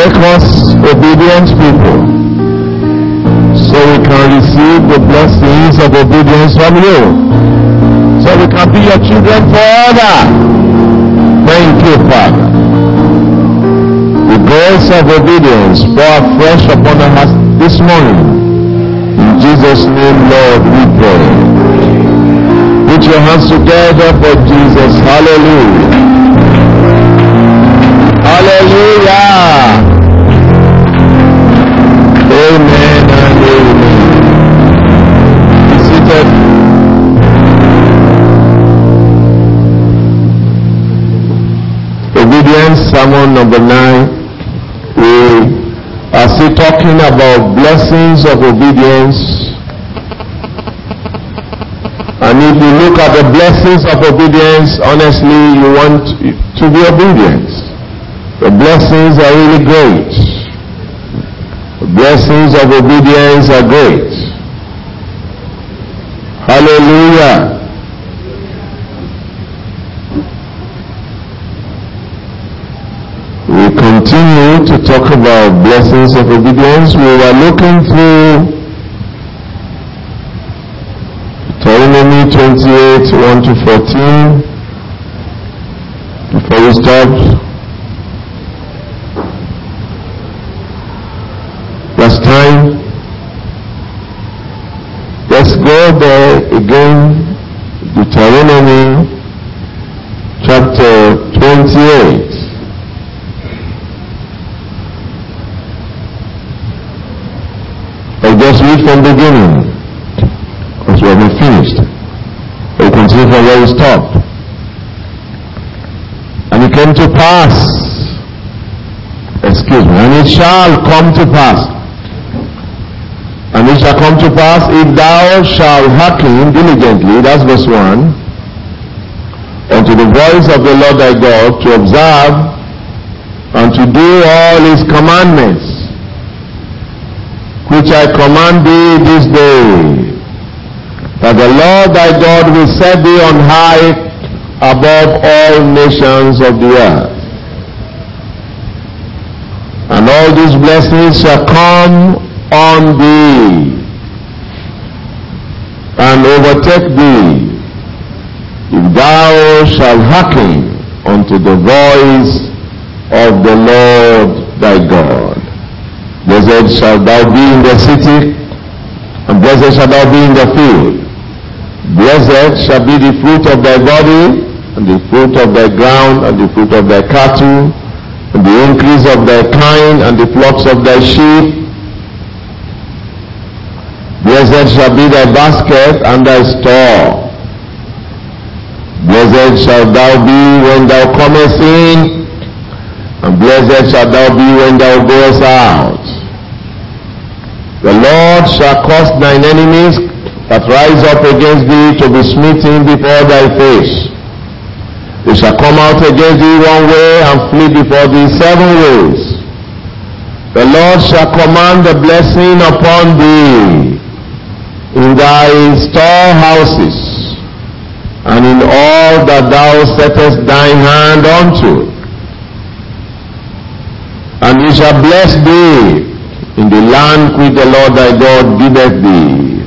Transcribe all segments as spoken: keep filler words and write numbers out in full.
Make us obedient people, so we can receive the blessings of obedience from you, so we can be your children forever. Thank you, Father. The grace of obedience pour fresh upon us this morning. In Jesus' name, Lord, we pray. Put your hands together for Jesus. Hallelujah. Hallelujah. Amen and amen. Be seated. Obedience, sermon number nine. We are still talking about blessings of obedience. And if you look at the blessings of obedience, honestly, you want to be obedient. The blessings are really great. The blessings of obedience are great. Hallelujah. We continue to talk about blessings of obedience. We were looking through Deuteronomy twenty-eight, one to fourteen. Before we stop, last time, let's go there again. Deuteronomy chapter twenty-eight. I'll just read from the beginning, because we haven't finished. We'll continue from where we stopped. And it came to pass, excuse me, and it shall come to pass, and it shall come to pass, if thou shalt hearken diligently, that's verse one, unto the voice of the Lord thy God, to observe and to do all his commandments, which I command thee this day, that the Lord thy God will set thee on high above all nations of the earth. And all these blessings shall come on thee and overtake thee, if thou shalt hearken unto the voice of the Lord thy God. Blessed shalt thou be in the city, and blessed shalt thou be in the field. Blessed shall be the fruit of thy body, and the fruit of thy ground, and the fruit of thy cattle, and the increase of thy kind, and the flocks of thy sheep. Blessed shall be thy basket and thy store. Blessed shalt thou be when thou comest in, and blessed shalt thou be when thou goest out. The Lord shall cause thine enemies that rise up against thee to be smitten before thy face. They shall come out against thee one way and flee before thee seven ways. The Lord shall command the blessing upon thee in thy storehouses, and in all that thou settest thine hand unto. And he shall bless thee in the land which the Lord thy God giveth thee.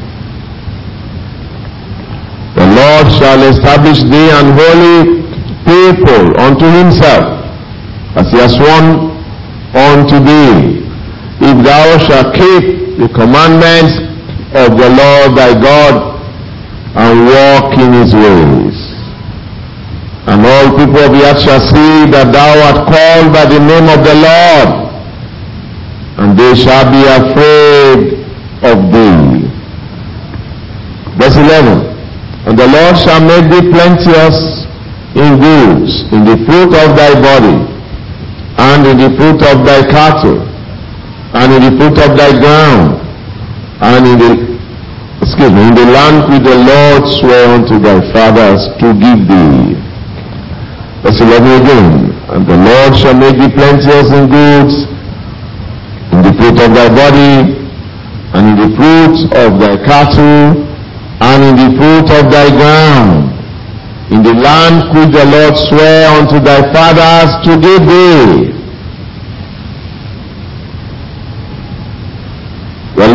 The Lord shall establish thee an holy people unto himself, as he has sworn unto thee, if thou shalt keep the commandments of the Lord thy God, and walk in his ways. And all people of the earth shall see that thou art called by the name of the Lord, and they shall be afraid of thee. Verse eleven. And the Lord shall make thee plenteous in goods, in the fruit of thy body, and in the fruit of thy cattle, and in the fruit of thy ground, and in the excuse me, in the land which the Lord sware unto thy fathers to give thee. Verse eleven again. And the Lord shall make thee plenteous in goods, in the fruit of thy body, and in the fruit of thy cattle, and in the fruit of thy ground, in the land which the Lord sware unto thy fathers to give thee.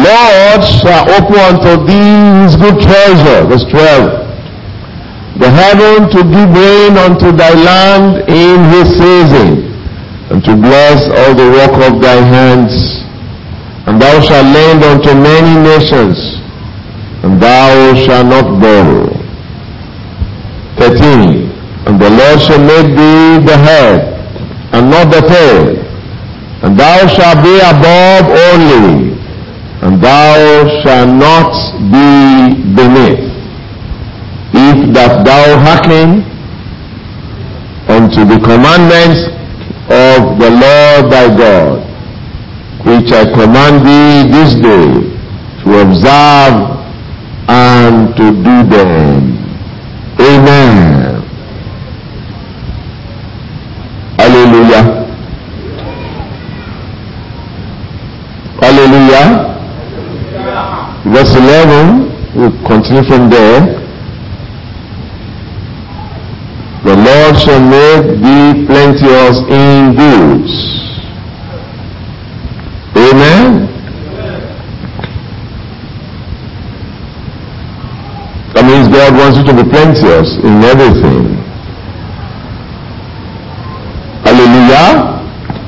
Lord shall open unto thee his good treasure. Verse twelve. The heaven to give rain unto thy land in his season, and to bless all the work of thy hands. And thou shalt lend unto many nations, and thou shalt not borrow. thirteen. And the Lord shall make thee the head, and not the tail, and thou shalt be above only, and thou shalt not be beneath. If that thou hearken unto the commandments of the Lord thy God, which I command thee this day, to observe and to do them. Amen. Hallelujah. Hallelujah. Verse eleven, we'll continue from there. The Lord shall make thee plenteous in goods. Amen. That means God wants you to be plenteous in everything. Hallelujah.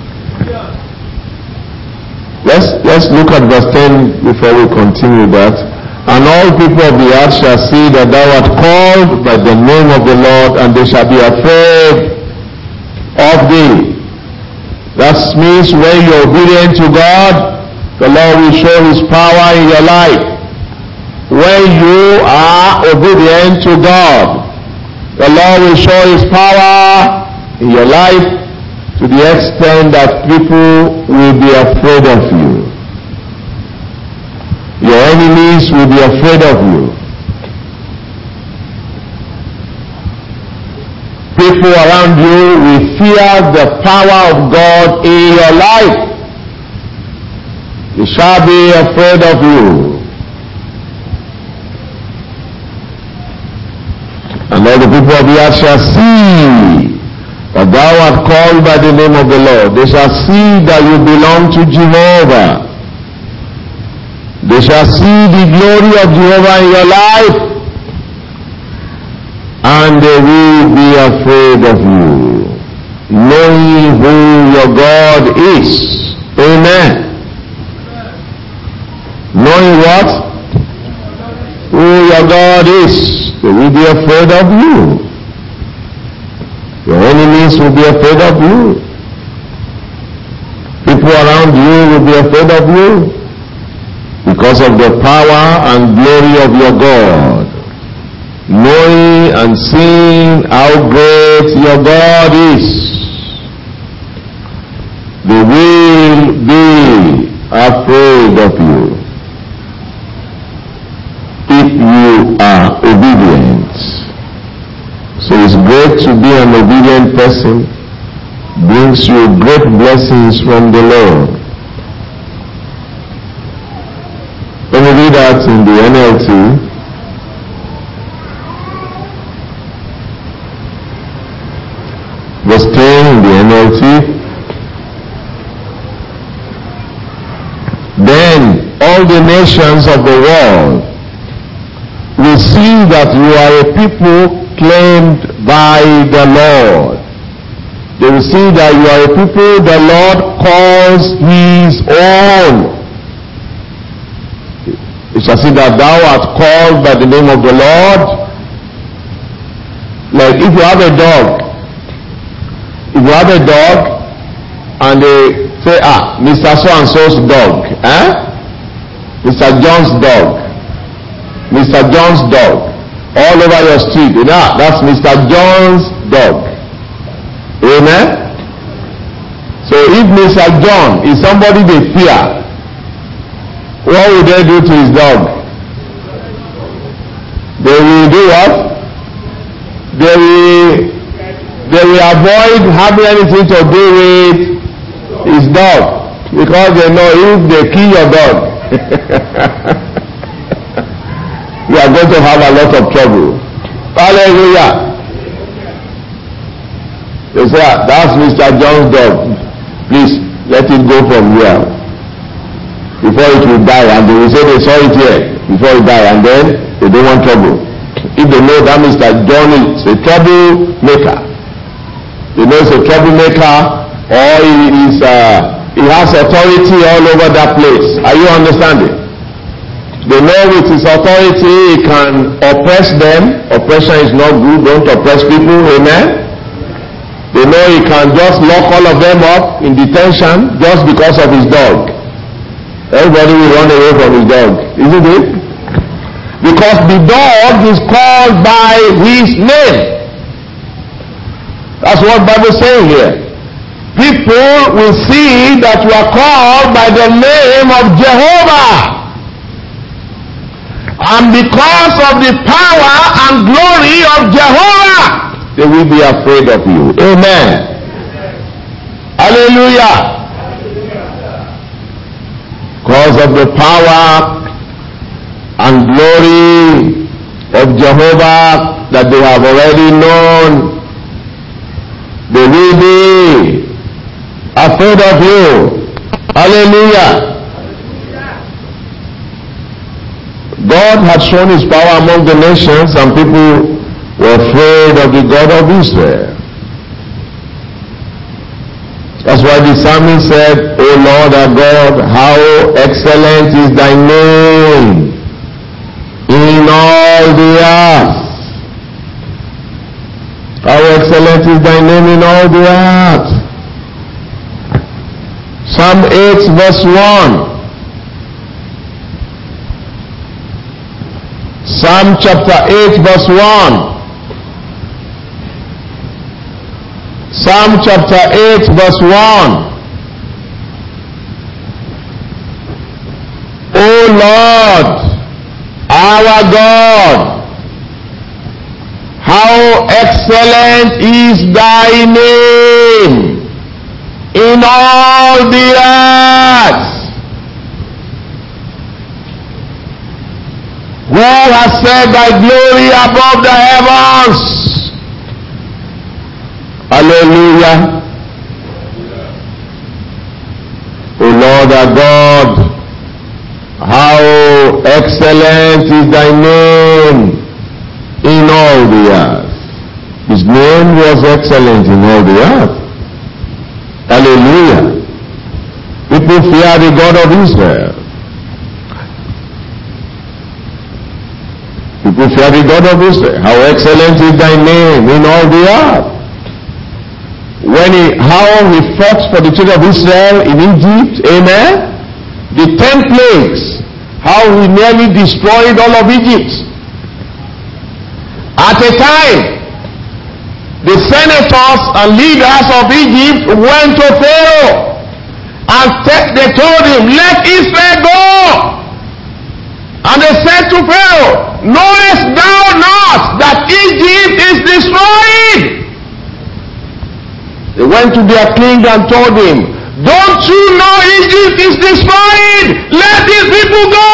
Let's, let's look at verse ten before we continue that. And all people of the earth shall see that thou art called by the name of the Lord, and they shall be afraid of thee. That means when you're obedient to God, the Lord will show his power in your life. When you are obedient to God, the Lord will show his power in your life to the extent that people will be afraid of you. Your enemies will be afraid of you. People around you will fear the power of God in your life. They shall be afraid of you. And all the people of the earth shall see that thou art called by the name of the Lord. They shall see that you belong to Jehovah. They shall see the glory of Jehovah in your life, and they will be afraid of you, knowing who your God is. Amen. Knowing what? Who your God is. They will be afraid of you. Your enemies will be afraid of you. People around you will be afraid of you, because of the power and glory of your God. Knowing and seeing how great your God is, they will be afraid of you if you are obedient. So it's great to be an obedient person. Brings you great blessings from the Lord. Let me read that in the N L T. Verse ten in the N L T. Then all the nations of the world will see that you are a people claimed by the Lord. They will see that you are a people the Lord calls his own. You shall see that thou art called by the name of the Lord. Like if you have a dog, if you have a dog and they say, ah, Mister So-and-so's dog, eh? Mister John's dog, Mister John's dog, all over your street, you know, that's Mister John's dog. Amen? So if Mister John is somebody they fear, what will they do to his dog? They will do what? They will, they will avoid having anything to do with his dog, because they know if they kill your dog, you are going to have a lot of trouble. Hallelujah. They say, that's Mister John's dog. Please, let it go from here. before it will die, and they will say they saw it here before it die, and then they don't want trouble. If they know that means that John is a troublemaker, they know it's a troublemaker, or he is uh, he has authority all over that place. Are you understanding? They know with his authority he can oppress them. Oppression is not good. Don't oppress people. Amen. They know he can just lock all of them up in detention just because of his dog. Everybody will run away from his dog, isn't it? Because the dog is called by his name. That's what the Bible is saying here. People will see that you are called by the name of Jehovah. And because of the power and glory of Jehovah, they will be afraid of you. Amen. Hallelujah. Because of the power and glory of Jehovah that they have already known, they will be afraid of you. Hallelujah. God had shown his power among the nations, and people were afraid of the God of Israel. That's why the psalmist said, O Lord our God, how excellent is thy name in all the earth. How excellent is thy name in all the earth. Psalm eight verse one. Psalm chapter eight verse one. Psalm chapter eight verse one. O Lord, our God, how excellent is thy name in all the earth. Who has set thy glory above the heavens? Hallelujah. O Lord our God, how excellent is thy name in all the earth. His name was excellent in all the earth. Hallelujah. People fear the God of Israel. People fear the God of Israel. How excellent is thy name in all the earth. When he, how he fought for the children of Israel in Egypt, amen. The ten plagues, how he nearly destroyed all of Egypt. At a time, the senators and leaders of Egypt went to Pharaoh and they told him, let Israel go. And they said to Pharaoh, knowest thou not that Egypt is destroyed? They went to their king and told him, don't you know Egypt is destroyed? Let these people go.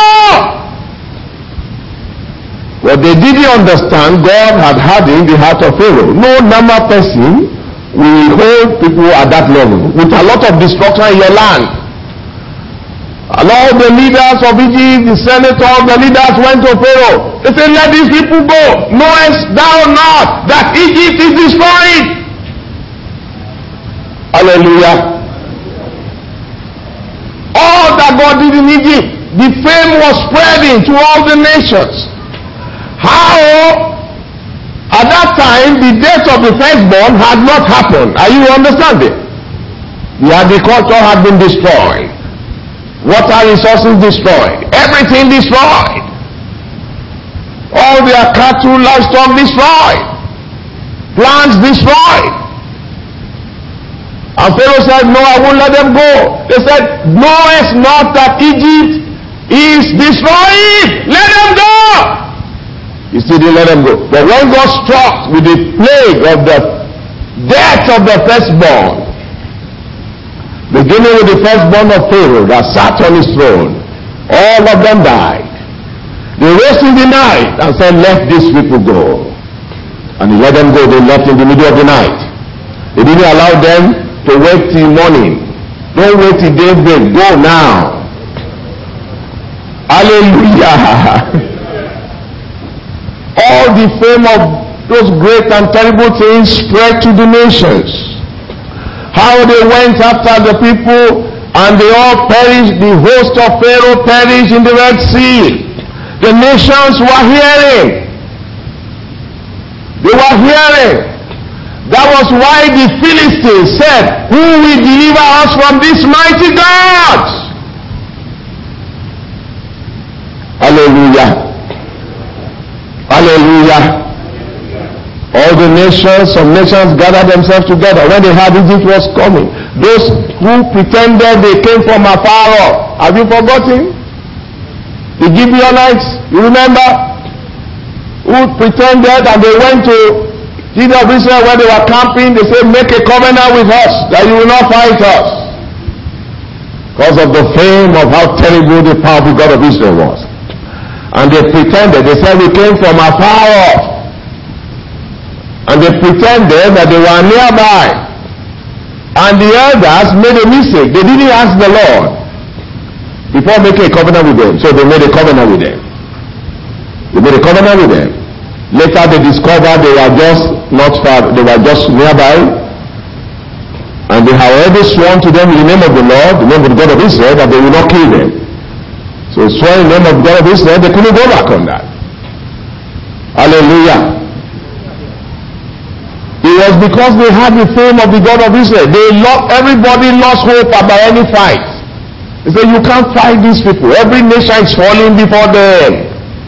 What they didn't understand, God had hardened the heart of Pharaoh. No normal person will hold people at that level with a lot of destruction in your land. And all the leaders of Egypt, the senators, the leaders went to Pharaoh. They said, let these people go. Knowest thou not that Egypt is destroyed? Hallelujah. All that God did in Egypt, the fame was spreading to all the nations. How, at that time, the death of the firstborn had not happened. Are you understanding? The agriculture had been destroyed. Water resources destroyed. Everything destroyed. All their cattle, livestock destroyed. Plants destroyed. And Pharaoh said, no, I won't let them go. They said, knowest not that Egypt is destroyed? Let them go. He still didn't let them go. But when God struck with the plague of the death of the firstborn, beginning with the firstborn of Pharaoh that sat on his throne, all of them died. They rose in the night and said, let these people go. And he let them go. They left in the middle of the night. He didn't allow them to wait till morning. Don't wait till daybreak. Go now. Hallelujah. All the fame of those great and terrible things spread to the nations. How they went after the people and they all perished. The host of Pharaoh perished in the Red Sea. The nations were hearing. They were hearing. That was why the Philistines said, who will deliver us from this mighty God? Hallelujah. Hallelujah. All the nations, some nations gathered themselves together when they heard Egypt was coming. Those who pretended they came from afar off. Have you forgotten? The Gibeonites, you remember? Who pretended and they went to the of Israel when they were camping. They said, make a covenant with us that you will not fight us. Because of the fame of how terrible the powerful God of Israel was. And they pretended, they said we came from afar off. And they pretended that they were nearby. And the elders made a mistake. They didn't ask the Lord before making a covenant with them. So they made a covenant with them. They made a covenant with them. Later they discovered they were just not far, they were just nearby. And they had already sworn to them in the name of the Lord, the name of the God of Israel, that they will not kill them. So swearing in the name of the God of Israel, they couldn't go back on that. Hallelujah. It was because they had the fame of the God of Israel. They lost, everybody lost hope about any fight. They said, you can't fight these people. Every nation is falling before them.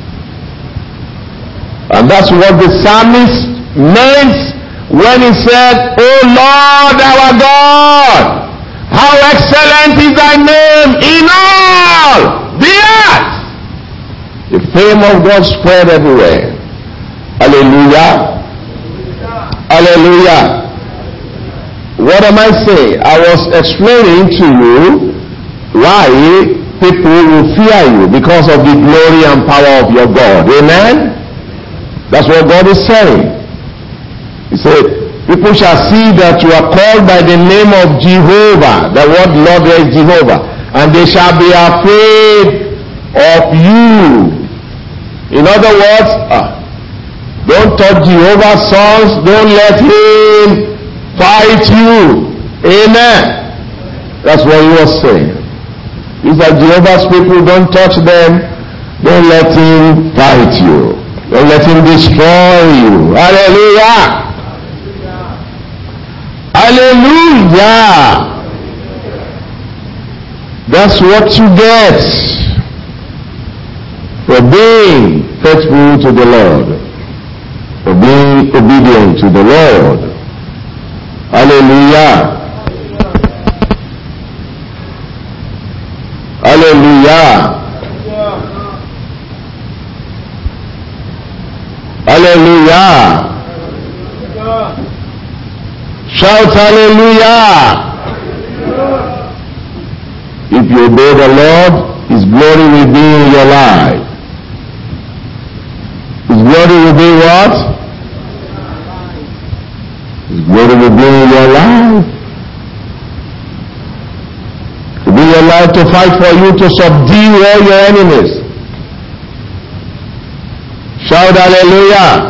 And that's what the psalmist meant when he said, O Lord our God, how excellent is thy name in all the earth. The fame of God spread everywhere. Hallelujah. Hallelujah. What am I saying? I was explaining to you why people will fear you because of the glory and power of your God. Amen? That's what God is saying. He said, people shall see that you are called by the name of Jehovah. The word Lord is Jehovah. And they shall be afraid of you. In other words, uh, don't touch Jehovah's sons. Don't let him fight you. Amen. That's what he was saying. These are Jehovah's people. Don't touch them. Don't let him fight you. Don't let him destroy you. Hallelujah. Hallelujah. That's what you get for being faithful to the Lord. For being obedient to the Lord. Hallelujah. Hallelujah. Hallelujah. Shout hallelujah. If you obey the Lord, his glory will be in your life. His glory will be what? His glory will be in your life. It will be your life to fight for you to subdue all your enemies. Shout hallelujah.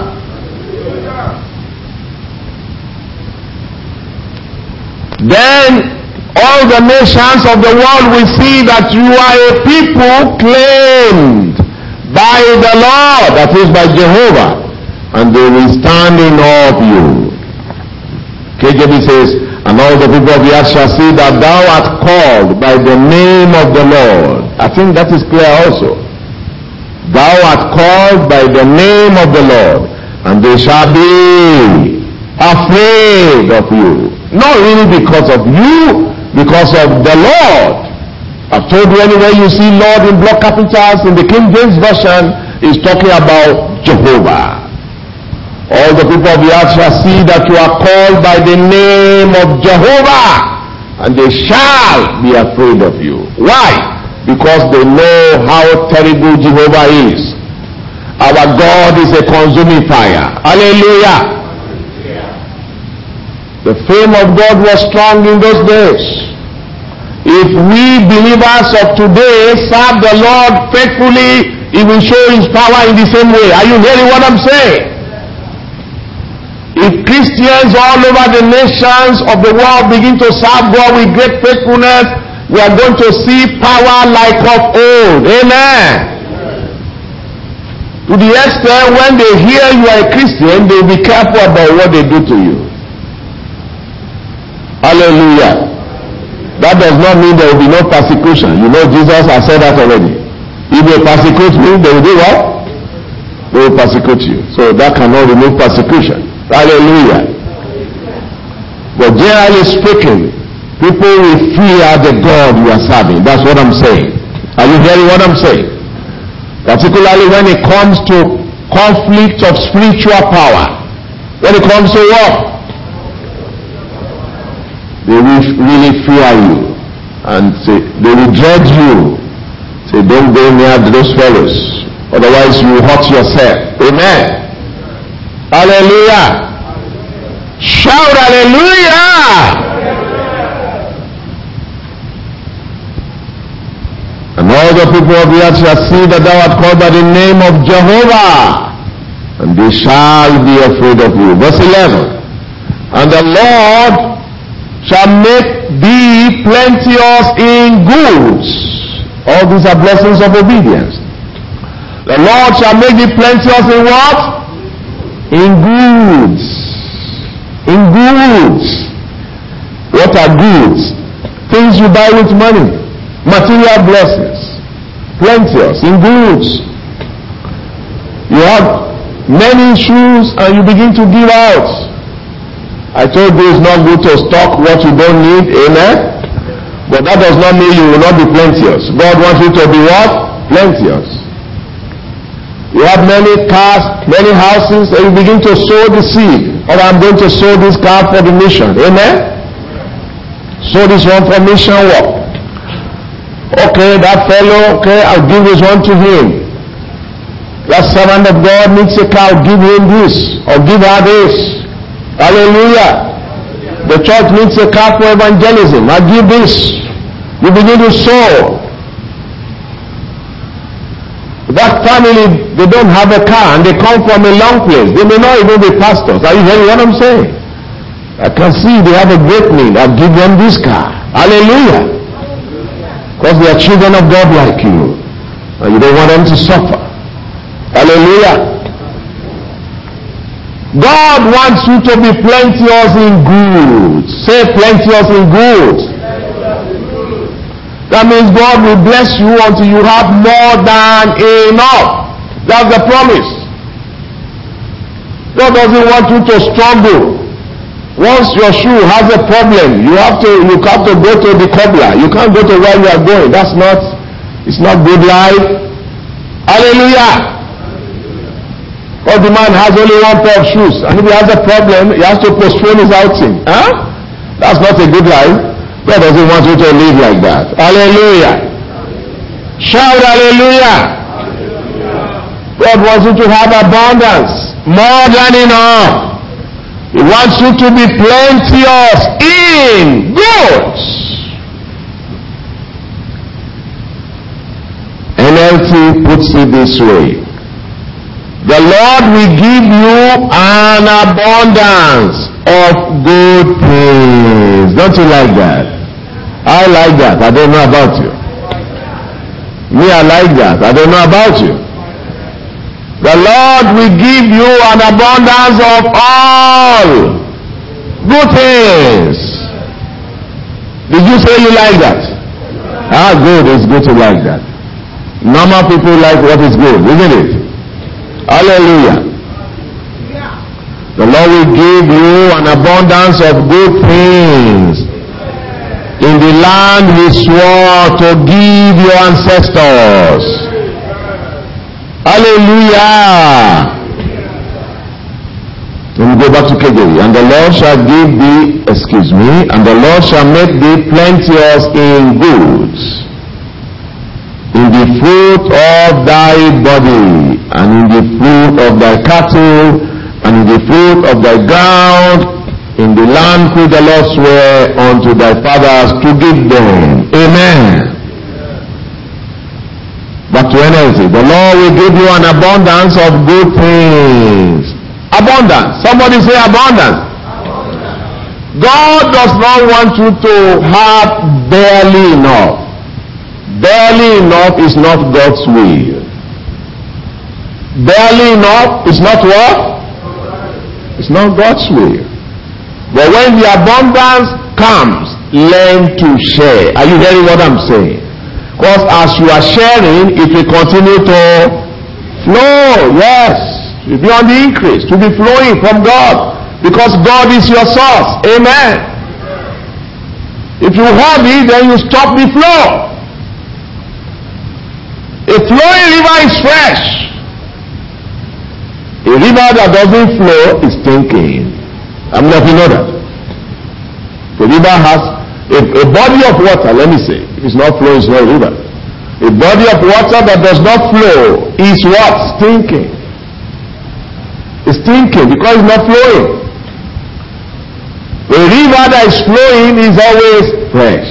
Then all the nations of the world will see that you are a people claimed by the Lord, that is by Jehovah, and they will stand in awe of you. K J V says, and all the people of the earth shall see that thou art called by the name of the Lord. I think that is clear also. Thou art called by the name of the Lord, and they shall be afraid of you. Not really because of you, because of the Lord. I've told you anywhere you see Lord in block capitals in the King James Version, is talking about Jehovah. All the people of the earth shall see that you are called by the name of Jehovah, and they shall be afraid of you. Why? Because they know how terrible Jehovah is. Our God is a consuming fire. Hallelujah. The fame of God was strong in those days. He If we believers of today serve the Lord faithfully, He will show His power in the same way. Are you hearing what I'm saying? If Christians all over the nations of the world begin to serve God with great faithfulness, we are going to see power like of old. Amen. To the extent when they hear you are a Christian, they will be careful about what they do to you. Hallelujah. That does not mean there will be no persecution. You know, Jesus has said that already. If they persecute me, they will do what? They will persecute you. So that cannot remove persecution. Hallelujah. But generally speaking, people will fear the God you are serving. That's what I'm saying. Are you hearing what I'm saying? Particularly when it comes to conflict of spiritual power. When it comes to what? They will really fear you. And say, they will dread you. Say, don't go near those fellows. Otherwise you will hurt yourself. Amen. Hallelujah. Shout hallelujah. And all the people of the earth shall see that thou art called by the name of Jehovah, and they shall be afraid of you. Verse eleven. And the Lord shall make thee plenteous in goods. All these are blessings of obedience. The Lord shall make thee plenteous in what? In goods. In goods. What are goods? Things you buy with money. Material blessings. Plenteous in goods. You have many shoes and you begin to give out. I told you it's not good to stock what you don't need. Amen. But that does not mean you will not be plenteous. God wants you to be what? Plenteous. You have many cars, many houses, and you begin to sow the seed. Or I'm going to sow this car for the mission. Amen? Sow this one for mission work. Okay, that fellow, okay, I'll give this one to him. That servant of God needs a car, I'll give him this, or give her this. Hallelujah. The church needs a car for evangelism, I'll give this. You begin to sow. That family, they don't have a car and they come from a long place. They may not even be pastors. Are you hearing what I'm saying? I can see they have a great need. I'll give them this car. Hallelujah. Because they are children of God like you. And you don't want them to suffer. Hallelujah. God wants you to be plenteous in goods. Say plenteous in goods. That means God will bless you until you have more than enough. That's the promise. God doesn't want you to struggle. Once your shoe has a problem, you have to you have to go to the cobbler. You can't go to where you are going. That's not, it's not good life. Hallelujah. Because the man has only one pair of shoes, and if he has a problem, he has to postpone his outing. Huh? That's not a good life. God doesn't want you to live like that. Hallelujah. Shout hallelujah. God wants you to have abundance, more than enough. He wants you to be plenteous in goods. N L T puts it this way. The Lord will give you an abundance of good things. Don't you like that? I like that. I don't know about you. Me, I like that. I don't know about you. The Lord will give you an abundance of all good things. Did you say you like that? Ah, good. It's good to like that. Normal people like what is good, isn't it? Hallelujah. The Lord will give you an abundance of good things in the land He swore to give your ancestors. Hallelujah. Let me go back to K J V. And the Lord shall give thee, excuse me, and the Lord shall make thee plenteous in goods, in the fruit of thy body, and in the fruit of thy cattle, and in the fruit of thy ground, in the land which the Lord sware unto thy fathers to give them. Amen. Back to N L T. The Lord will give you an abundance of good things. Abundance. Somebody say abundance. Abundance. God does not want you to have barely enough. Barely enough is not God's will. Barely enough is not what? It's not God's will. But when the abundance comes, learn to share. Are you hearing what I'm saying? Because as you are sharing, it will continue to flow. Yes. It will be on the increase. It will be flowing from God. Because God is your source. Amen. If you have it, then you stop the flow. A flowing river is fresh. A river that doesn't flow is stinking. I'm not you know that. The river has a, a body of water, let me say. If it's not flowing, it's not a river. A body of water that does not flow is what? Stinking. It's stinking because it's not flowing. A river that is flowing is always fresh.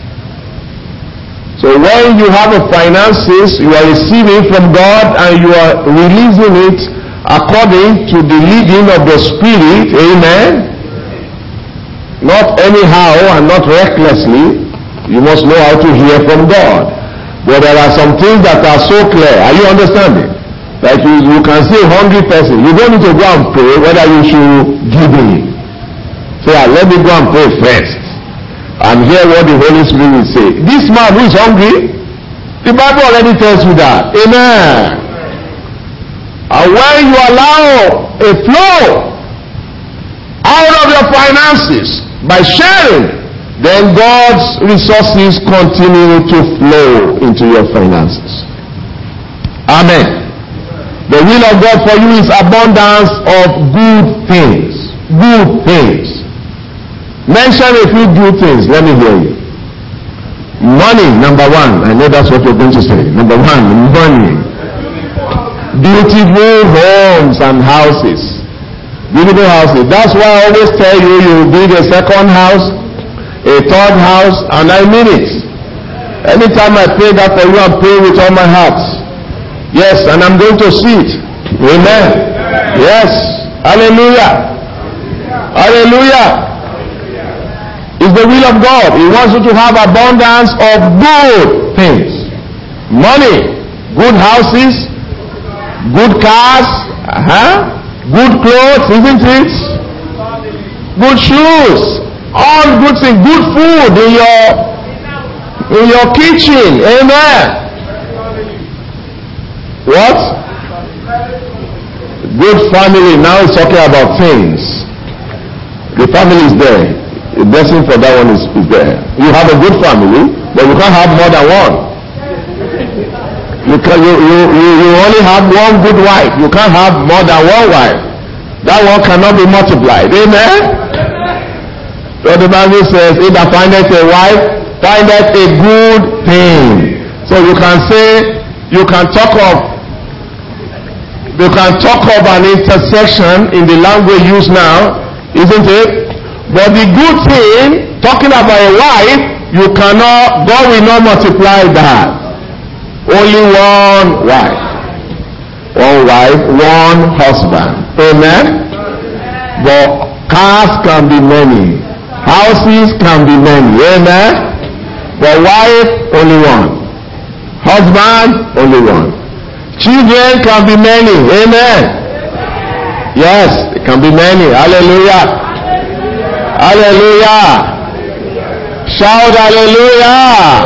So when you have a finances, you are receiving from God and you are releasing it according to the leading of the Spirit. Amen. Not anyhow and not recklessly. You must know how to hear from God. But there are some things that are so clear. Are you understanding? Like you, you can see a hungry person. You don't need to go and pray whether you should give him. Say, so, let me go and pray first. And hear what the Holy Spirit will say. This man who is hungry, the Bible already tells you that. Amen. And when you allow a flow out of your finances by sharing, then God's resources continue to flow into your finances. Amen. The will of God for you is abundance of good things. Good things. Mention a few good things. Let me hear you. Money, number one. I know that's what you're going to say. Number one, money. Beautiful homes and houses. Beautiful houses. That's why I always tell you, you build a second house, a third house, and I mean it. Anytime I pray that for you, I'm praying with all my heart. Yes, and I'm going to see it. Amen. Yes. Hallelujah. Hallelujah. It's the will of God. He wants you to have abundance of good things. Money, good houses, good cars, uh-huh, good clothes, isn't it? Good shoes, all good things, good food in your in your kitchen. Amen. What? Good family. Now it's talking about things. The family is there. The blessing for that one is, is there. You have a good family, but you can't have more than one. You, can, you, you, you, you only have one good wife. You can't have more than one wife. That one cannot be multiplied. Amen? So the Bible says, if I findeth a wife, findeth a good thing. So you can say, you can talk of, you can talk of an intersection in the language used now, isn't it? But the good thing, talking about a wife, you cannot, God will not multiply that. Only one wife. One wife, one husband. Amen? But cars can be many. Houses can be many. Amen? But wife, only one. Husband, only one. Children can be many. Amen? Yes, it can be many. Hallelujah. Hallelujah. Shout hallelujah.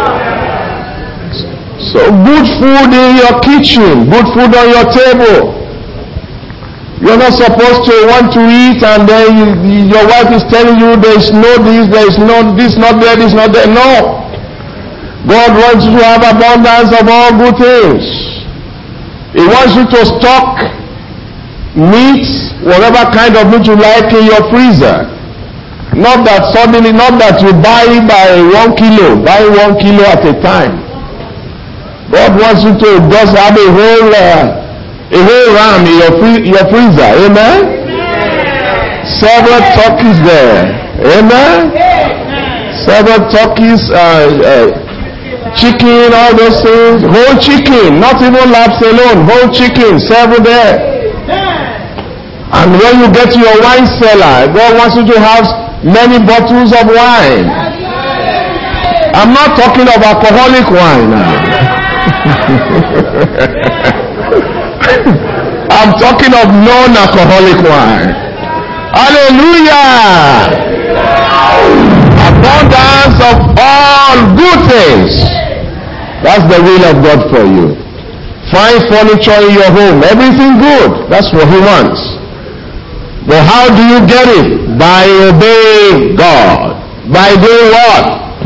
So good food in your kitchen, good food on your table. You're not supposed to want to eat and then you, your wife is telling you there is no this, there is no this, not there, this, not there. No. God wants you to have abundance of all good things. He wants you to stock meat, whatever kind of meat you like in your freezer. Not that suddenly, not that you buy by one kilo, buy one kilo at a time. God wants you to just have a whole, uh, a whole ram in your, free, your freezer. Amen? Amen. Several turkeys there. Amen? Amen. Several turkeys, uh, uh, chicken, all those things. Whole chicken, not even laps alone. Whole chicken, several there. And when you get to your wine cellar, God wants you to have many bottles of wine. I'm not talking of alcoholic wine now. I'm talking of non-alcoholic wine. Hallelujah! Abundance of all good things. That's the will of God for you. Fine furniture in your home, everything good. That's what He wants. But how do you get it? By obeying God. By doing what?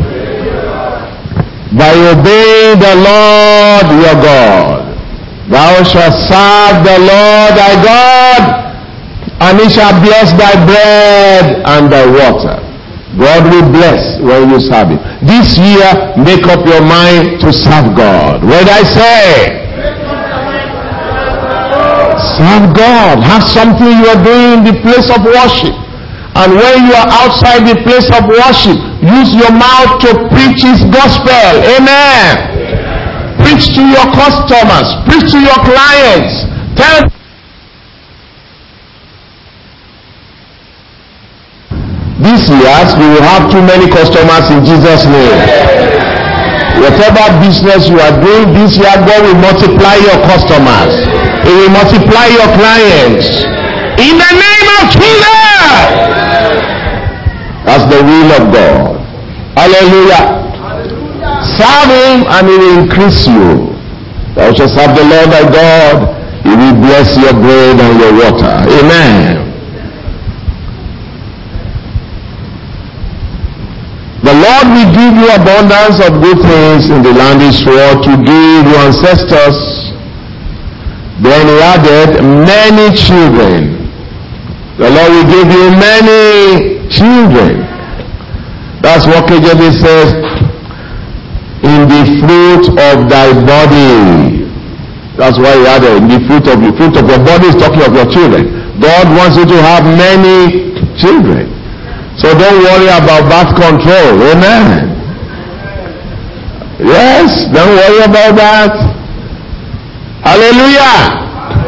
By obeying the Lord your God. Thou shalt serve the Lord thy God, and He shall bless thy bread and thy water. God will bless when you serve Him. This year, make up your mind to serve God. What did I say? Serve God. Have something you are doing in the place of worship. And when you are outside the place of worship, use your mouth to preach His gospel. Amen. Preach to your customers. Preach to your clients. Tell This year, we will have too many customers in Jesus' name. Whatever business you are doing this year, God will multiply your customers. He will multiply your clients. In the name of Jesus! That's the will of God. Hallelujah. Serve Him and He will increase you. Thou shalt serve the Lord thy God. He will bless your bread and your water. Amen. The Lord will give you abundance of good things in the land He swore to give your ancestors. Then He added, many children. The Lord will give you many children. That's what K J V says, in the fruit of thy body. That's why He added, in the fruit of the fruit of your body is talking of your children. God wants you to have many children. So don't worry about birth control. Amen. Yes, don't worry about that. Hallelujah.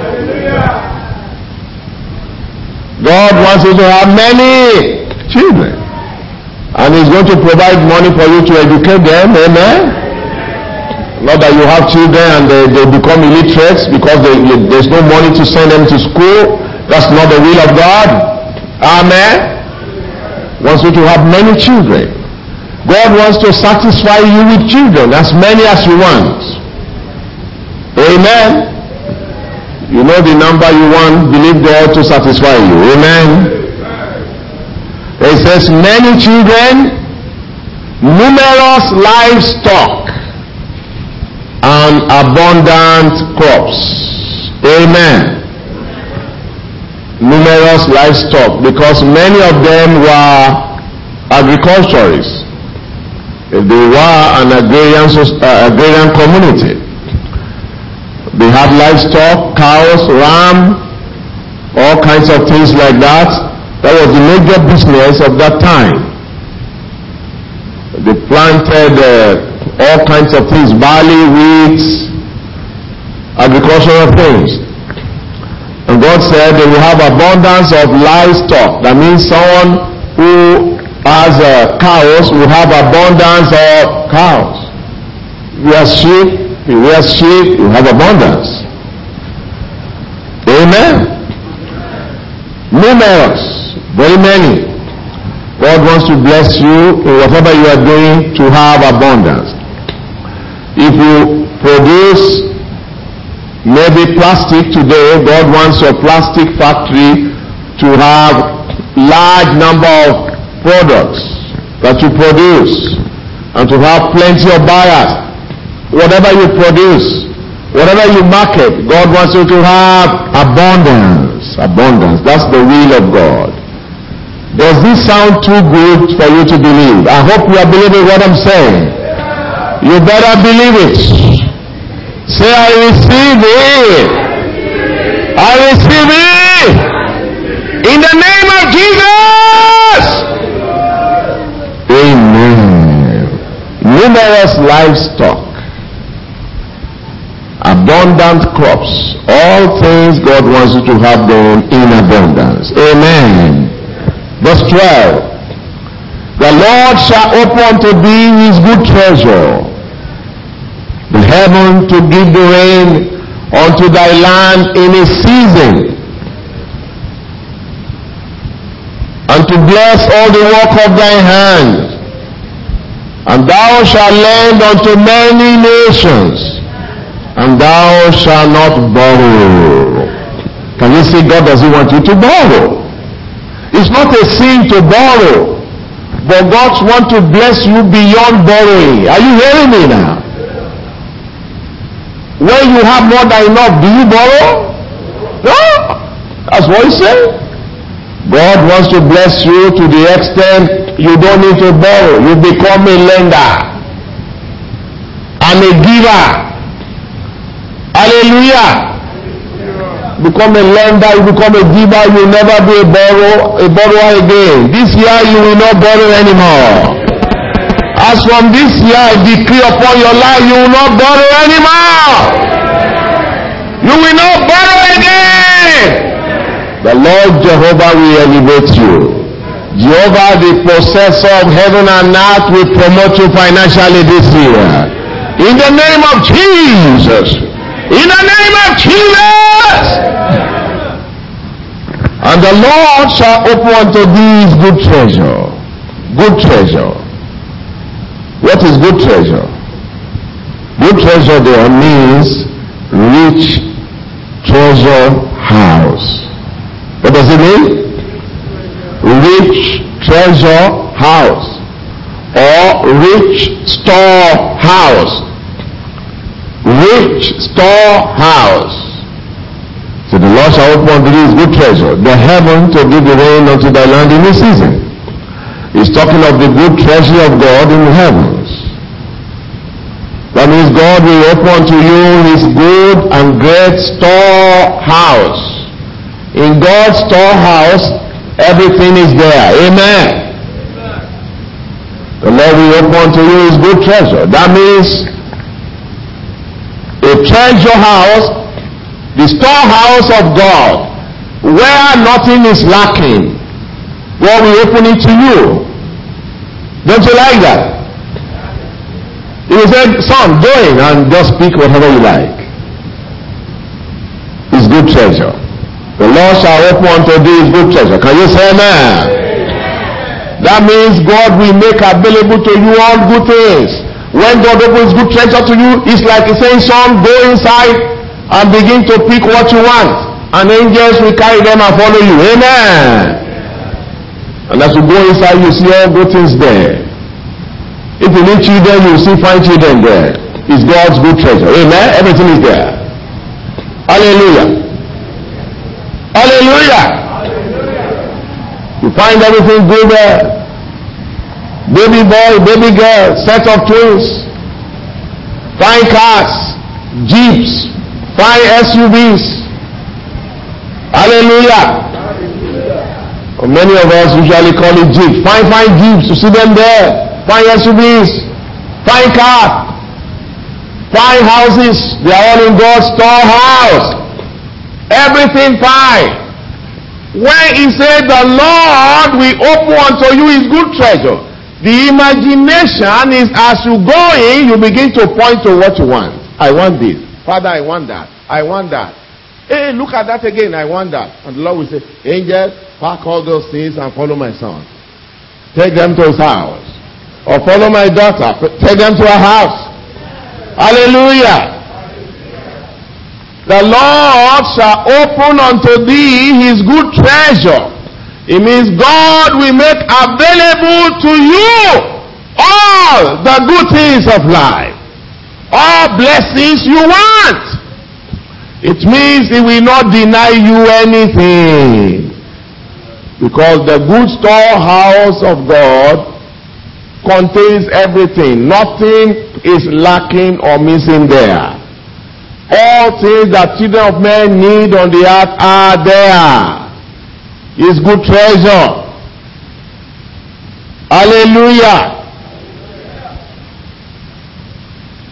God wants you to have many children. And He's going to provide money for you to educate them. Amen. Not that you have children and they, they become illiterates because they, there's no money to send them to school. That's not the will of God. Amen. Wants you to have many children. God wants to satisfy you with children, as many as you want. Amen. You know the number you want, believe God to satisfy you. Amen. It says many children, numerous livestock, and abundant crops. Amen. Numerous livestock, because many of them were agriculturists. They were an agrarian, uh, agrarian community. They had livestock, cows, ram, all kinds of things like that. That was the major business of that time. They planted uh, all kinds of things, barley, wheat, agricultural things. And God said they will have abundance of livestock. That means someone who has uh, cows will have abundance of cows. If you have sheep, if you have sheep, you have abundance. Amen. Numerous, very many. God wants to bless you in whatever you are doing to have abundance. If you produce maybe plastic today, God wants your plastic factory to have large number of products that you produce and to have plenty of buyers. Whatever you produce, whatever you market, God wants you to have abundance. Abundance. That's the will of God. Does this sound too good for you to believe? I hope you are believing what I'm saying. You better believe it. Say, I receive it. I receive it. In the name of Jesus. Amen. numerous livestock, abundant crops, all things God wants you to have them in abundance. Amen. Verse twelve. The Lord shall open unto thee his good treasure, the heaven to give the rain unto thy land in a season, and to bless all the work of thy hand. And thou shalt lend unto many nations, and thou shalt not borrow. Can you see God doesn't want you to borrow? It's not a sin to borrow, but God wants to bless you beyond borrowing. Are you hearing me now? When you have more than enough, do you borrow? No. That's what he said. God wants to bless you to the extent you don't need to borrow. You become a lender and a giver. Hallelujah. Become a lender, you become a giver, you'll never be a borrower, a borrower again. This year you will not borrow anymore. As from this year I decree upon your life, you will not borrow anymore. You will not borrow again. The Lord Jehovah will elevate you. Jehovah, the possessor of heaven and earth, will promote you financially this year. In the name of Jesus. In the name of Jesus. And the Lord shall open unto thee his good treasure. Good treasure. What is good treasure? Good treasure there means rich treasure house. What does it mean? Rich treasure house or rich storehouse. Rich storehouse. So the Lord shall open unto thee his good treasure, the heaven to give the rain unto thy land in his season. He's talking of the good treasure of God in the heavens. That means God will open unto you his good and great storehouse. In God's storehouse, everything is there. Amen. The Lord will open unto you his good treasure. That means a treasure house, the storehouse of God, where nothing is lacking. God will open it to you. Don't you like that? He will say, son, go in and just speak whatever you like. It's good treasure. The Lord shall open unto thee his good treasure. Can you say amen? That means God will make available to you all good things. When God opens good treasure to you, it's like he's saying, son, go inside and begin to pick what you want. And angels will carry them and follow you. Amen. And as you go inside, you see all good things there. If you need children, you will see fine children there. It's God's good treasure. Amen. Everything is there. Hallelujah. Hallelujah. You find everything good there. Baby boy, baby girl, set of twins, fine cars, jeeps, fine S U Vs. Hallelujah. Or many of us usually call it jeeps. Fine, fine jeeps. You see them there. Fine S U Vs, fine cars, fine houses. They are all in God's storehouse. Everything fine. When he said the Lord will open unto you his good treasure, the imagination is as you go in, you begin to point to what you want. I want this. Father, I want that. I want that. Hey, look at that again. I want that. And the Lord will say, angel, pack all those things and follow my son. Take them to his house. Or follow my daughter. Take them to her house. Hallelujah. The Lord shall open unto thee his good treasure. It means God will make available to you all the good things of life. All blessings you want. It means he will not deny you anything. Because the good storehouse of God contains everything. Nothing is lacking or missing there. All things that children of men need on the earth are there. His good treasure. Hallelujah.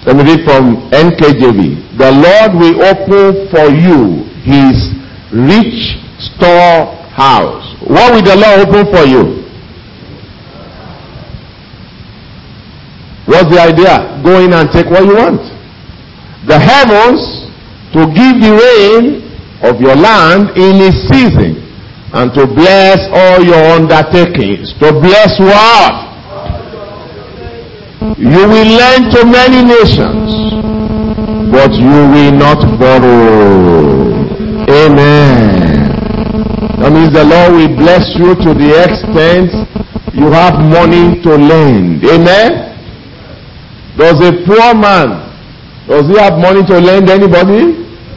Let me read from N K J V. The Lord will open for you his rich storehouse. What will the Lord open for you? What's the idea? Go in and take what you want. The heavens to give the rain of your land in its season, and to bless all your undertakings. To bless what? You will lend to many nations, but you will not borrow. Amen. That means the Lord will bless you to the extent you have money to lend. Amen. Does a poor man, does he have money to lend anybody?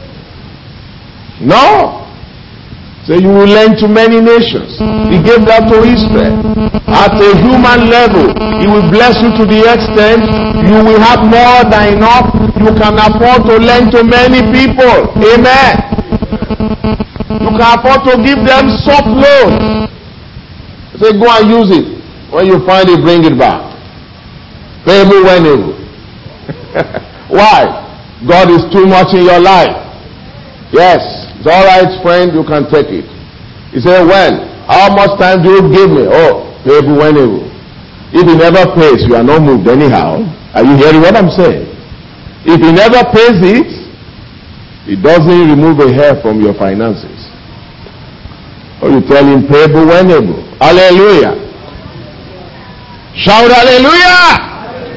No. So you will lend to many nations. He gave that to Israel. At a human level, he will bless you to the extent you will have more than enough. You can afford to lend to many people. Amen. You can afford to give them soft loans. Say, go and use it. When you find it, bring it back. Payable whenever. Why? God is too much in your life. Yes. It's all right, friend, you can take it. He said, well, how much time do you give me? Oh, payable whenever. If he never pays, you are not moved anyhow. Are you hearing what I'm saying? If he never pays it, it doesn't remove a hair from your finances. Or you tell him, payable whenever. Hallelujah. Shout hallelujah.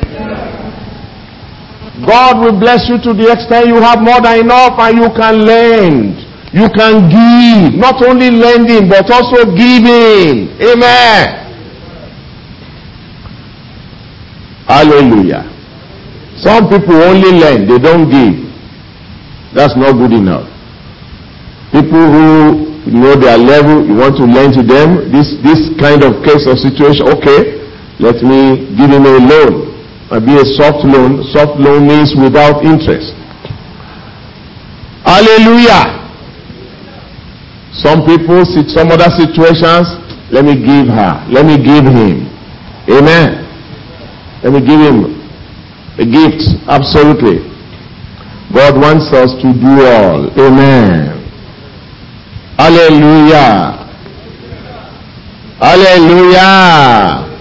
God will bless you to the extent you have more than enough and you can lend. You can give. Not only lending, but also giving. Amen. Hallelujah. Some people only lend, they don't give. That's not good enough. People who know their level, you want to lend to them, this, this kind of case or situation, okay, let me give him a loan. Might be a soft loan. Soft loan means without interest. Hallelujah. Some people, some other situations, let me give her. Let me give him. Amen. Let me give him a gift. Absolutely. God wants us to do all. Amen. Hallelujah. Hallelujah.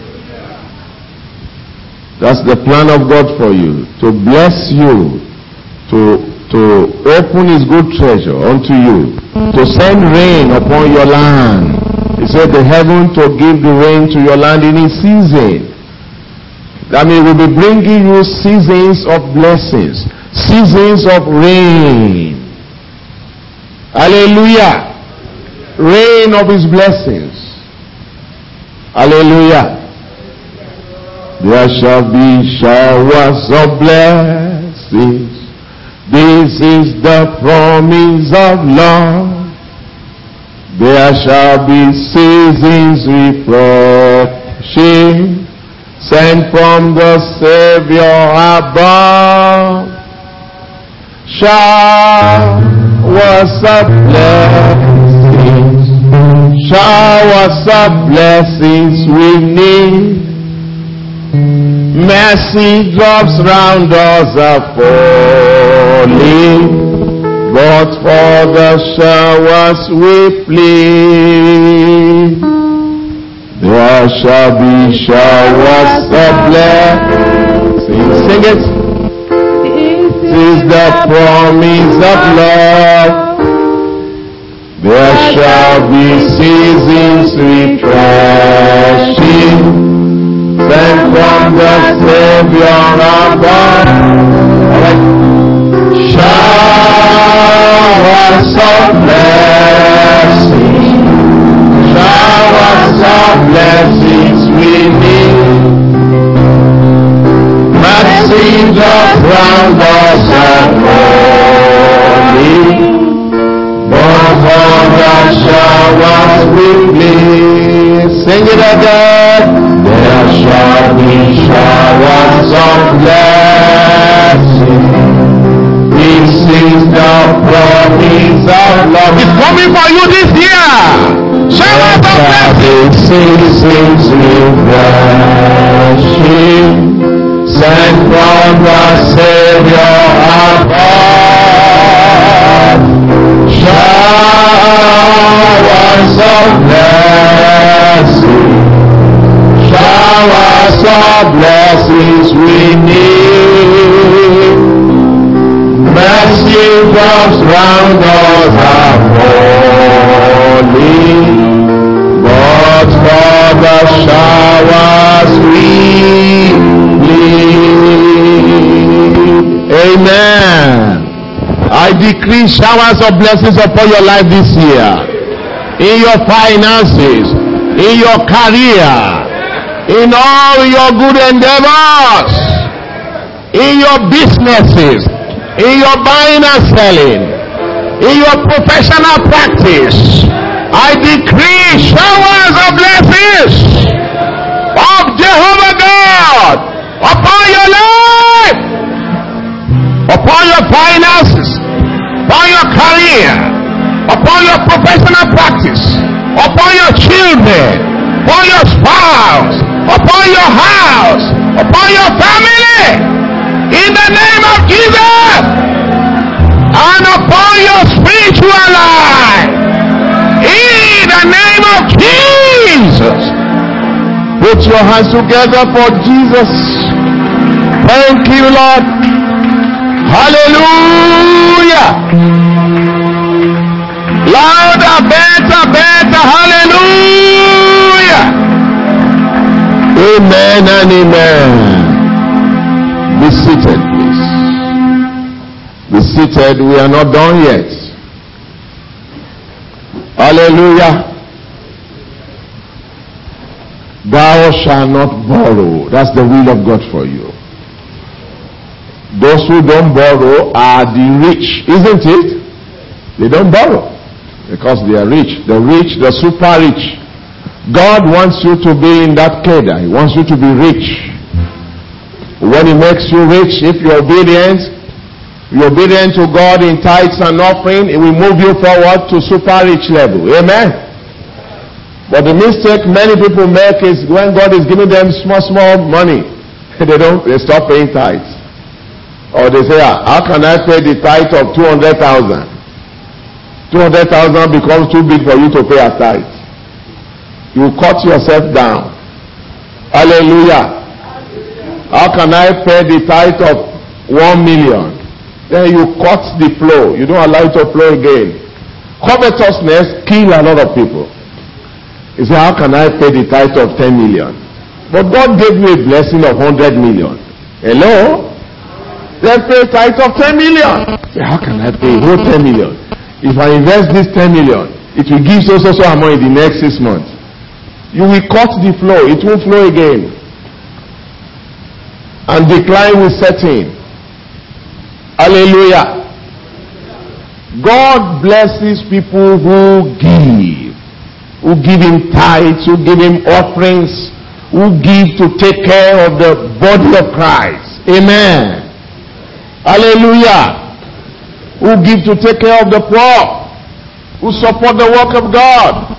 That's the plan of God for you. To bless you. To, to open his good treasure unto you. To send rain upon your land. He said the heaven to give the rain to your land in its season. That means we'll be bringing you seasons of blessings. Seasons of rain. Hallelujah. Rain of his blessings. Hallelujah. There shall be showers of blessings. This is the promise of love. There shall be seasons refreshing, sent from the Savior above. Showers of blessings, showers of blessings we need. Mercy drops round us are falling, but for the showers we plead. There shall be showers of blessings. Sing it. This is the promise of love. There shall be seasons refreshing, sent from the Savior above. Alright. Showers of blessings, showers of blessings we need. Mercy just round us and falling, but for the showers we plead. Sing it again. There shall be showers of blessing. This is the promise of love. It's coming for you this year. Showers of blessing. Seasons refreshing, sent from the Savior. Savior above, showers of blessing, showers of blessings we need. Mercy drops round us are falling, but for the showers we need. Amen. I decree showers of blessings upon your life this year. In your finances, in your career, in all your good endeavors, in your businesses, in your buying and selling, in your professional practice. I decree showers of blessings of Jehovah God upon your life, upon your finances, upon your career, upon your professional practice, upon your children, upon your spouse, upon your house, upon your family, in the name of Jesus, and upon your spiritual life, in the name of Jesus. Put your hands together for Jesus. Thank you, Lord. Hallelujah. Louder, better, better. Hallelujah. Amen and amen. Be seated, please. Be seated. We are not done yet. Hallelujah. Thou shalt not borrow. That's the will of God for you. Those who don't borrow are the rich, isn't it? They don't borrow because they are rich. The rich, the super rich. God wants you to be in that cadre. He wants you to be rich. When He makes you rich, if you're obedient, you're obedient to God in tithes and offering, it will move you forward to super rich level. Amen. But the mistake many people make is when God is giving them small, small money, they don't, they stop paying tithes. Or they say, how can I pay the tithe of two hundred thousand? two hundred thousand becomes too big for you to pay a tithe. You cut yourself down. Hallelujah. How can I pay the tithe of one million? Then you cut the flow. You don't allow it to flow again. Covetousness kills a lot of people. You say, how can I pay the tithe of ten million? But God gave you a blessing of one hundred million. Hello? Then pay a tithe of ten million. Say, how can I pay a whole ten million? If I invest this ten million, it will give so so so amount in the next six months. You will cut the flow. It won't flow again. And decline will set in. Hallelujah. God blesses people who give. Who give Him tithes, who give Him offerings, who give to take care of the body of Christ. Amen. Hallelujah. Who give to take care of the poor, who support the work of God.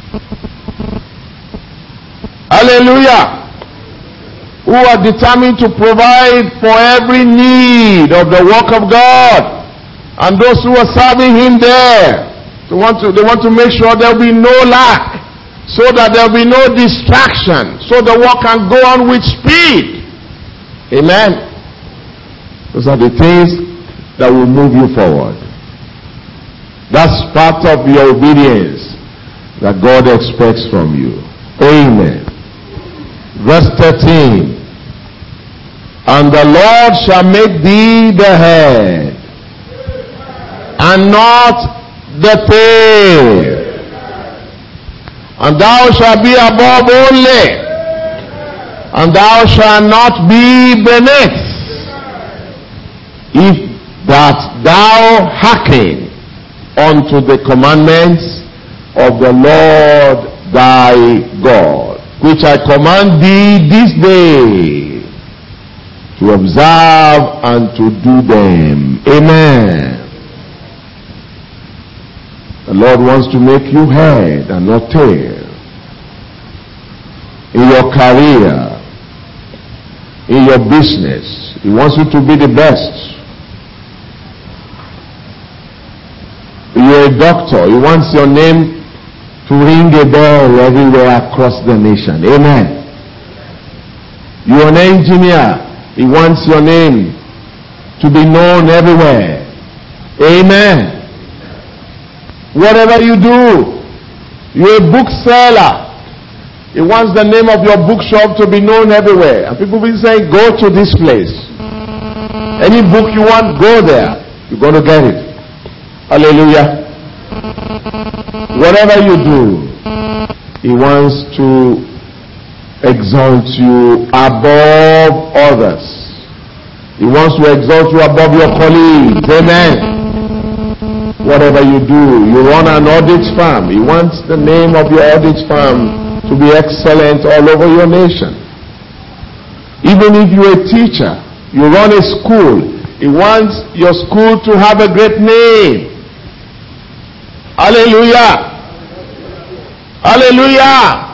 Hallelujah. Who are determined to provide for every need of the work of God. And those who are serving Him there. They want to, they want to make sure there will be no lack, so that there will be no distraction, so the work can go on with speed. Amen. Those are the things that will move you forward. That's part of your obedience that God expects from you. Amen. Verse thirteen. And the Lord shall make thee the head, and not the tail, and thou shalt be above only, and thou shalt not be beneath, if that thou hearken unto the commandments of the Lord thy God, which I command thee this day, to observe and to do them. Amen. The Lord wants to make you head and not tail. In your career, in your business, He wants you to be the best. You're a doctor. He wants your name to ring a bell everywhere across the nation. Amen. You're an engineer. He wants your name to be known everywhere. Amen. Whatever you do, you're a bookseller. He wants the name of your bookshop to be known everywhere. And people will be saying, go to this place. Any book you want, go there. You're going to get it. Hallelujah. Whatever you do, he wants to exalt you above others. He wants to exalt you above your colleagues. Amen. Whatever you do, you run an audit firm. He wants the name of your audit firm to be excellent all over your nation. Even if you're a teacher, you run a school, he wants your school to have a great name. Hallelujah. Hallelujah.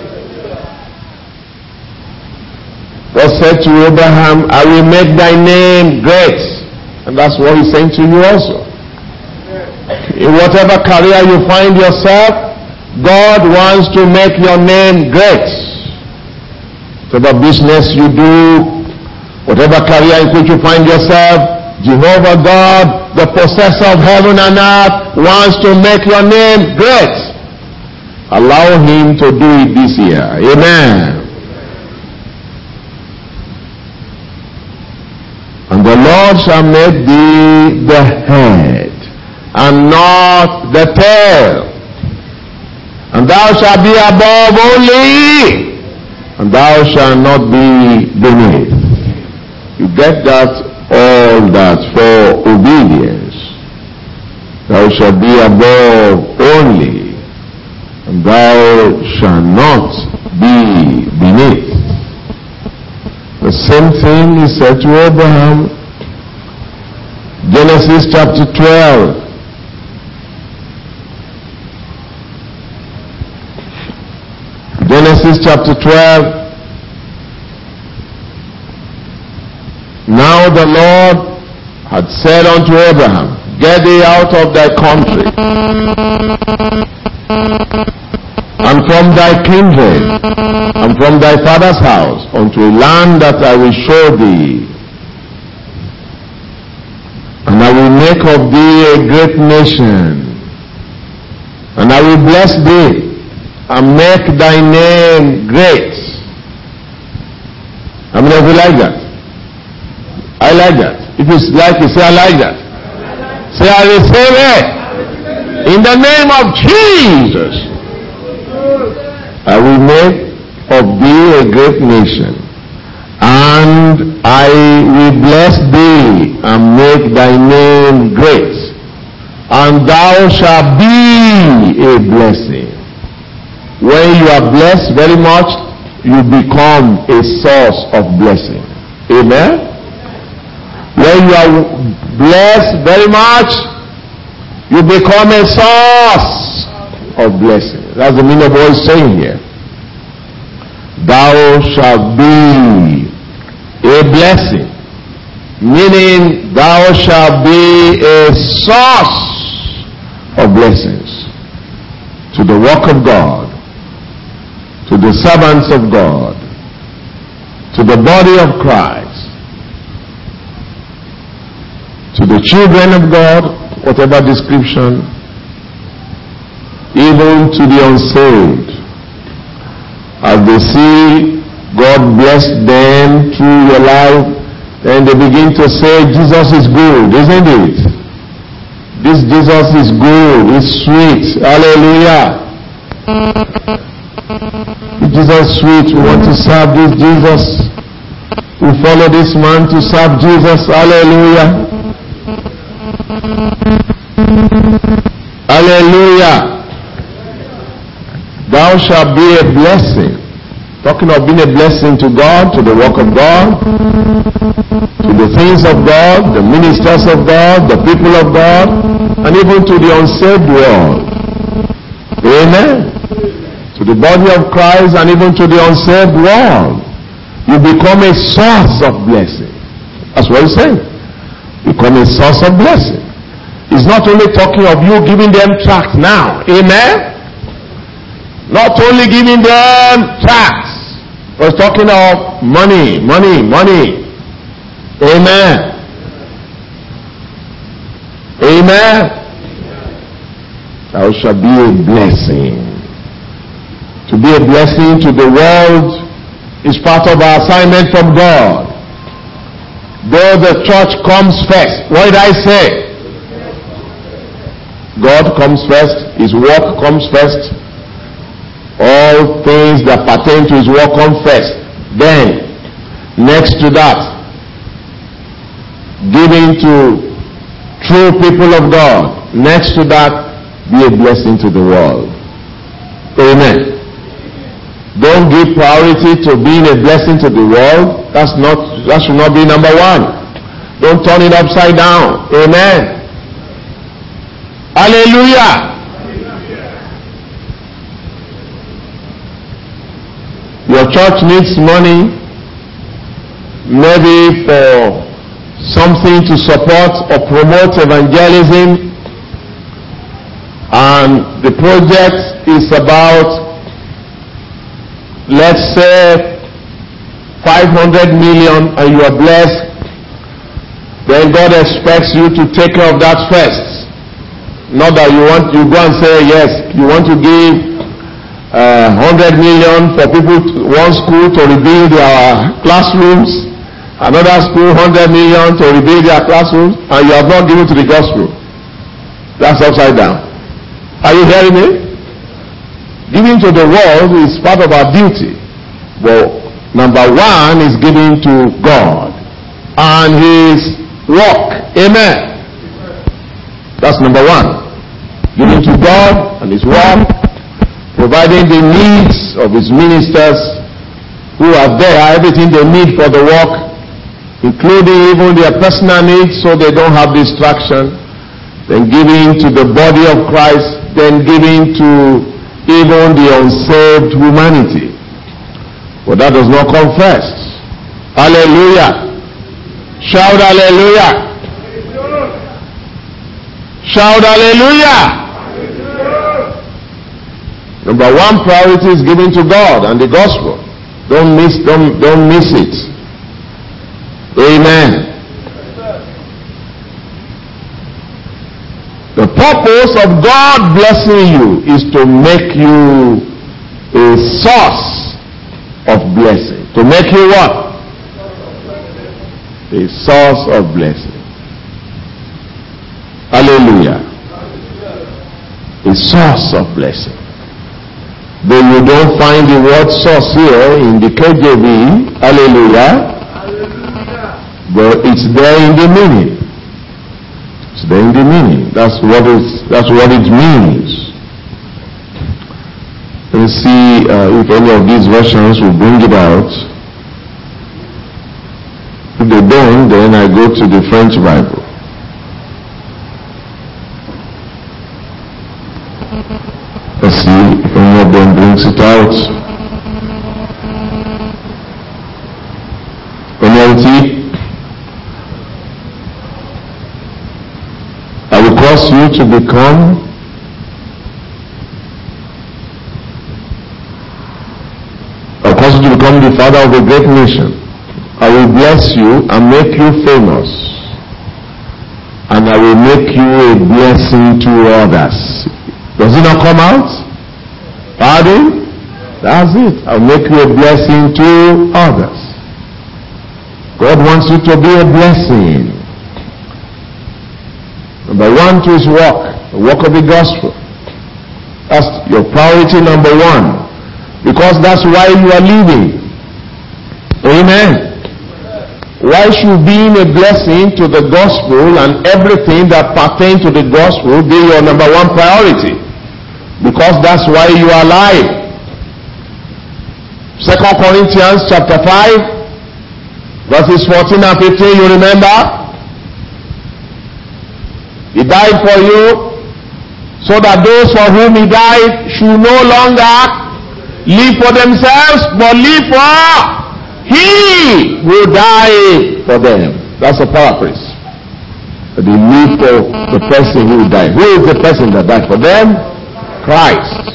God said to Abraham, I will make thy name great. And that's what he's saying to you also. In whatever career you find yourself, God wants to make your name great. Whatever business you do, whatever career in which you find yourself, Jehovah God, the possessor of heaven and earth, wants to make your name great. Allow him to do it this year. Amen. And the Lord shall make thee the head and not the tail. And thou shalt be above only, and thou shalt not be beneath. You get that? All that for obedience. Thou shalt be above only, and thou shalt not be beneath. The same thing he said to Abraham. Genesis chapter twelve. Genesis chapter twelve. Now the Lord had said unto Abraham, get thee out of thy country, and from thy kindred, and from thy father's house, unto a land that I will show thee. And I will make of thee a great nation, and I will bless thee, and make thy name great. How many of you like that? I like that. If you like it, say I like that. Say I receive it. In the name of Jesus. I will make of thee a great nation, and I will bless thee and make thy name great, and thou shalt be a blessing. When you are blessed very much, you become a source of blessing. Amen? When you are blessed very much, you become a source of blessing. That's the meaning of what he's saying here. Thou shalt be a blessing, meaning thou shalt be a source of blessings to the work of God, to the servants of God, to the body of Christ, to the children of God, whatever description, even to the unsaved. As they see God bless them through your life, then they begin to say, Jesus is good, isn't it? This Jesus is good, is sweet. Hallelujah. If Jesus is sweet, we want to serve this Jesus. We follow this man to serve Jesus. Hallelujah. Hallelujah. Thou shalt be a blessing. Talking of being a blessing to God, to the work of God, to the things of God, the ministers of God, the people of God, and even to the unsaved world. Amen. To the body of Christ and even to the unsaved world. You become a source of blessing. That's what he's saying. Become a source of blessing. He's not only talking of you giving them tracts now. Amen? Not only giving them tracts, but he's talking of money, money, money. Amen. Amen. Thou shalt be a blessing. To be a blessing to the world is part of our assignment from God. Though the church comes first. What did I say? God comes first. His work comes first. All things that pertain to his work come first. Then, next to that, giving to true people of God. Next to that, be a blessing to the world. Amen. Don't give priority to being a blessing to the world. That's not, that should not be number one. Don't turn it upside down. Amen. Hallelujah. Your church needs money, maybe for something to support or promote evangelism, and the project is about, let's say, five hundred million, and you are blessed. Then God expects you to take care of that first. Not that you want, you go and say, yes, you want to give uh, one hundred million for people, to, one school to rebuild their classrooms, another school one hundred million to rebuild their classrooms, and you have not given to the gospel. That's upside down. Are you hearing me? Giving to the world is part of our duty. But number one is giving to God and his work. Amen. That's number one. Giving to God and his work, providing the needs of his ministers who are there, everything they need for the work, including even their personal needs so they don't have distraction. Then giving to the body of Christ, then giving to even the unsaved humanity. But that does not come first. Hallelujah. Shout hallelujah. Shout hallelujah. Number one priority is giving to God and the gospel. Don't miss, don't, don't miss it. Amen. The purpose of God blessing you is to make you a source of blessing. To make you what? A source of blessing. Hallelujah. A source of blessing. Though you don't find the word source here in the K J V, hallelujah, but it's there in the meaning. It's there in the meaning. That's what it's, that's what it means. Let's see uh, if any of these versions will bring it out. If they don't, then I go to the French Bible. Let's see if any of them brings it out. N L T. I will cause you to become I will cause you to become the father of a great nation. I will bless you and make you famous, and I will make you a blessing to others. Does it not come out? Pardon? That's it. I'll make you a blessing to others. God wants you to be a blessing. Number one, to his work, the work of the gospel. That's your priority number one. Because that's why you are living. Amen. Why should being a blessing to the gospel and everything that pertains to the gospel be your number one priority? Because that's why you are alive. Second Corinthians chapter five, verses fourteen and fifteen, you remember? He died for you, so that those for whom he died should no longer live for themselves, but live for he who died for them. That's a paraphrase. They live for the person who died. Who is the person that died for them? Christ.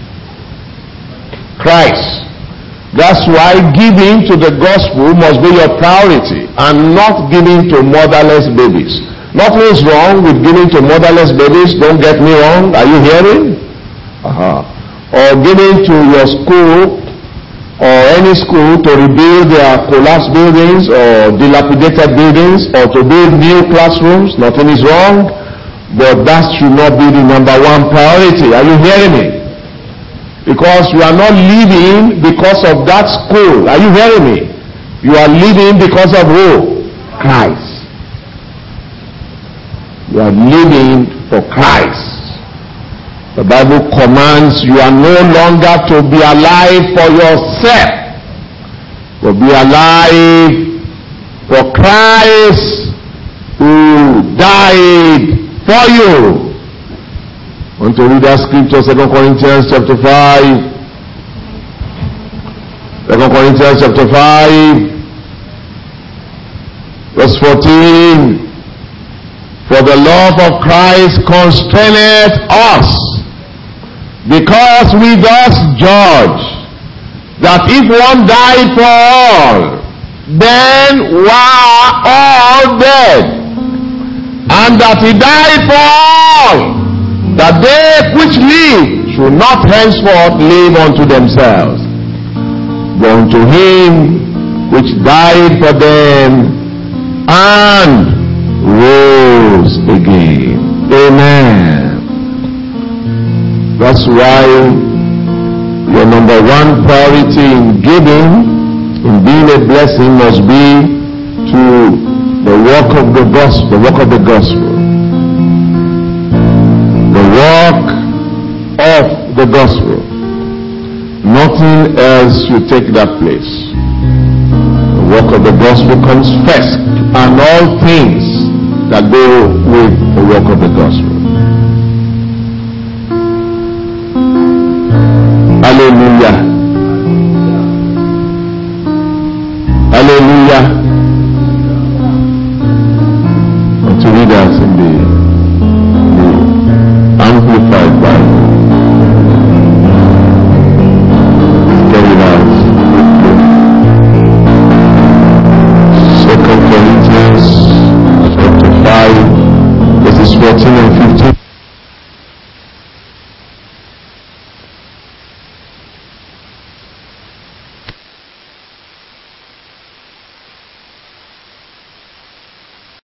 Christ. That's why giving to the gospel must be your priority and not giving to motherless babies. Nothing is wrong with giving to motherless babies. Don't get me wrong. Are you hearing? Uh-huh. Or giving to your school or any school to rebuild their collapsed buildings or dilapidated buildings or to build new classrooms. Nothing is wrong. But that should not be the number one priority. Are you hearing me? Because you are not living because of that school. Are you hearing me? You are living because of who? Christ. You are living for Christ. The Bible commands you are no longer to be alive for yourself, but be alive for Christ who died for you. I want to read that scripture, Second Corinthians chapter five. Second Corinthians chapter five, verse fourteen. For the love of Christ constraineth us, because we thus judge that if one died for all, then were all dead, and that he died for all, that they which live should not henceforth live unto themselves, but unto him which died for them and rose again. Amen. That's why your number one priority in giving, in being a blessing, must be to the work of the gospel, the work of the gospel. The work of the gospel. Nothing else should take that place. The work of the gospel comes first, and all things that go with the work of the gospel. Hallelujah. Hallelujah. And to read that in the, the Amplified Bible. Get it out. Second Corinthians chapter five, verses fourteen and fifteen.